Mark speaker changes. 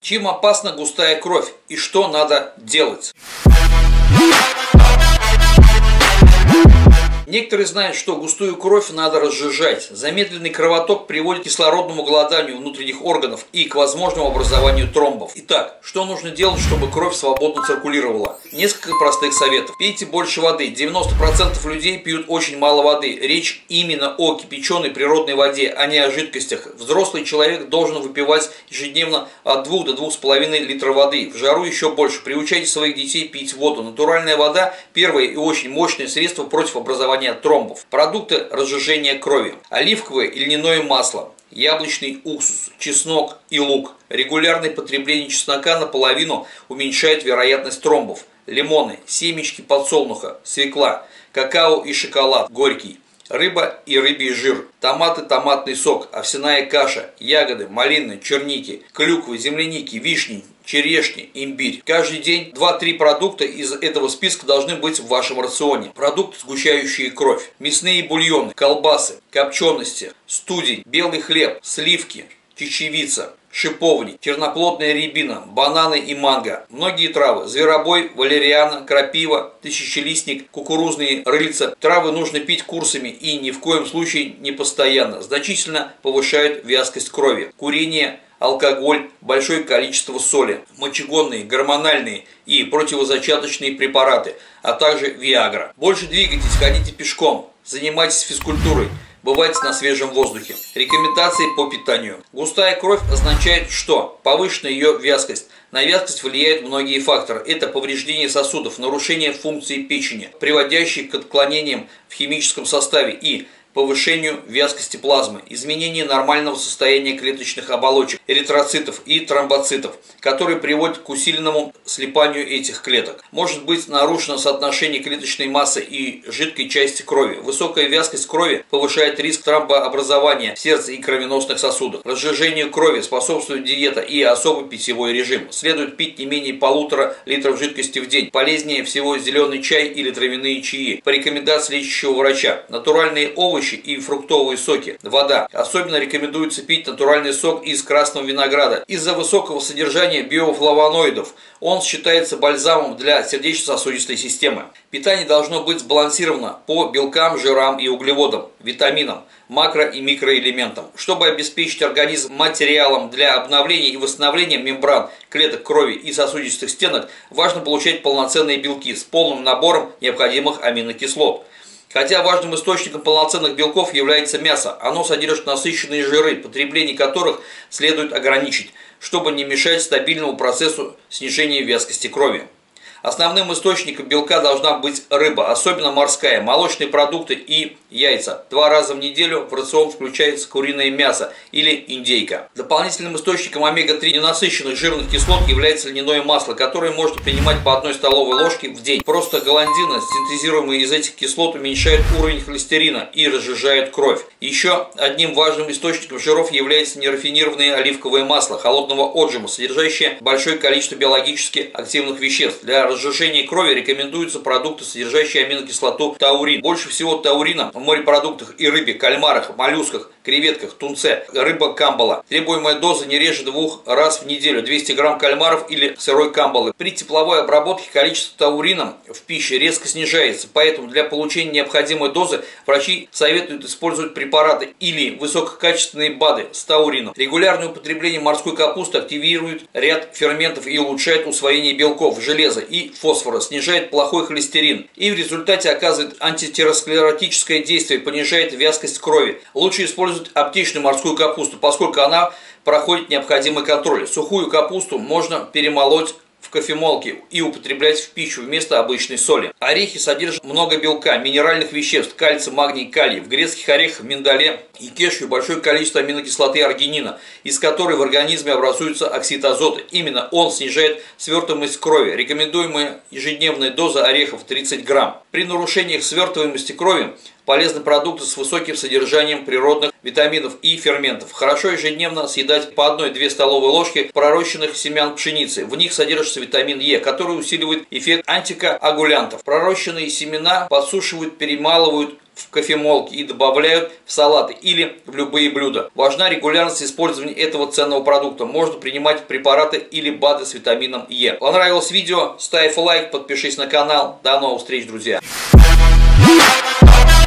Speaker 1: Чем опасна густая кровь и что надо делать? Некоторые знают, что густую кровь надо разжижать. Замедленный кровоток приводит к кислородному голоданию внутренних органов и к возможному образованию тромбов. Итак, что нужно делать, чтобы кровь свободно циркулировала? Несколько простых советов. Пейте больше воды. 90% людей пьют очень мало воды. Речь именно о кипяченой природной воде, а не о жидкостях. Взрослый человек должен выпивать ежедневно от 2 до 2,5 литра воды. В жару еще больше. Приучайте своих детей пить воду. Натуральная вода – первое и очень мощное средство против образования тромбов. Продукты разжижения крови. Оливковое и льняное масло, яблочный уксус, чеснок и лук. Регулярное потребление чеснока наполовину уменьшает вероятность тромбов. Лимоны, семечки подсолнуха, свекла, какао и шоколад горький. Рыба и рыбий жир, томаты, томатный сок, овсяная каша, ягоды, малины, черники, клюквы, земляники, вишни, черешни, имбирь. Каждый день 2-3 продукта из этого списка должны быть в вашем рационе. Продукты, сгущающие кровь. Мясные бульоны, колбасы, копчености, студень, белый хлеб, сливки, чечевица, шиповник, черноплодная рябина, бананы и манго. Многие травы: зверобой, валериана, крапива, тысячелистник, кукурузные рыльца. Травы нужно пить курсами и ни в коем случае не постоянно. Значительно повышают вязкость крови. Курение, алкоголь, большое количество соли, мочегонные, гормональные и противозачаточные препараты, а также виагра. Больше двигайтесь, ходите пешком, занимайтесь физкультурой. Бывайте на свежем воздухе. Рекомендации по питанию. Густая кровь означает что? Повышенная ее вязкость. На вязкость влияют многие факторы. Это повреждение сосудов, нарушение функции печени, приводящие к отклонениям в химическом составе и повышению вязкости плазмы, изменение нормального состояния клеточных оболочек, эритроцитов и тромбоцитов, которые приводят к усиленному слипанию этих клеток. Может быть нарушено соотношение клеточной массы и жидкой части крови. Высокая вязкость крови повышает риск тромбообразования в сердце и кровеносных сосудах. Разжижению крови способствует диета и особый питьевой режим. Следует пить не менее 1,5 литра жидкости в день. Полезнее всего зеленый чай или травяные чаи. По рекомендации лечащего врача. Натуральные овощи и фруктовые соки, вода. Особенно рекомендуется пить натуральный сок из красного винограда. Из-за высокого содержания биофлавоноидов он считается бальзамом для сердечно-сосудистой системы. Питание должно быть сбалансировано по белкам, жирам и углеводам, витаминам, макро- и микроэлементам. Чтобы обеспечить организм материалом для обновления и восстановления мембран, клеток крови и сосудистых стенок, важно получать полноценные белки с полным набором необходимых аминокислот. Хотя важным источником полноценных белков является мясо, оно содержит насыщенные жиры, потребление которых следует ограничить, чтобы не мешать стабильному процессу снижения вязкости крови. Основным источником белка должна быть рыба, особенно морская, молочные продукты и яйца. 2 раза в неделю в рацион включается куриное мясо или индейка. Дополнительным источником омега-3 ненасыщенных жирных кислот является льняное масло, которое можно принимать по 1 столовой ложке в день. Простагландины, синтезируемые из этих кислот, уменьшают уровень холестерина и разжижают кровь. Еще одним важным источником жиров является нерафинированное оливковое масло холодного отжима, содержащее большое количество биологически активных веществ. Для разжижения крови рекомендуются продукты, содержащие аминокислоту таурин. Больше всего таурина в морепродуктах и рыбе, кальмарах, моллюсках, креветках, тунце, рыба камбала. Требуемая доза не реже 2 раз в неделю, 200 грамм кальмаров или сырой камбалы. При тепловой обработке количество таурина в пище резко снижается, поэтому для получения необходимой дозы врачи советуют использовать препараты или высококачественные БАДы с таурином. Регулярное употребление морской капусты активирует ряд ферментов и улучшает усвоение белков, железа и фосфора, снижает плохой холестерин и в результате оказывает антитеросклеротическое действие, понижает вязкость крови. Лучше использовать аптечную морскую капусту, поскольку она проходит необходимый контроль. Сухую капусту можно перемолоть в кофемолке и употреблять в пищу вместо обычной соли. Орехи содержат много белка, минеральных веществ, кальция, магний, калий. В грецких орехах, миндале и кешью большое количество аминокислоты аргинина, из которой в организме образуются оксид азота. Именно он снижает свертываемость крови. Рекомендуемая ежедневная доза орехов 30 грамм. При нарушениях свертываемости крови Полезные продукты с высоким содержанием природных витаминов и ферментов. Хорошо ежедневно съедать по 1-2 столовые ложки пророщенных семян пшеницы. В них содержится витамин Е, который усиливает эффект антикоагулянтов. Пророщенные семена подсушивают, перемалывают в кофемолке и добавляют в салаты или в любые блюда. Важна регулярность использования этого ценного продукта. Можно принимать препараты или БАДы с витамином Е. Понравилось видео? Ставь лайк, подпишись на канал. До новых встреч, друзья!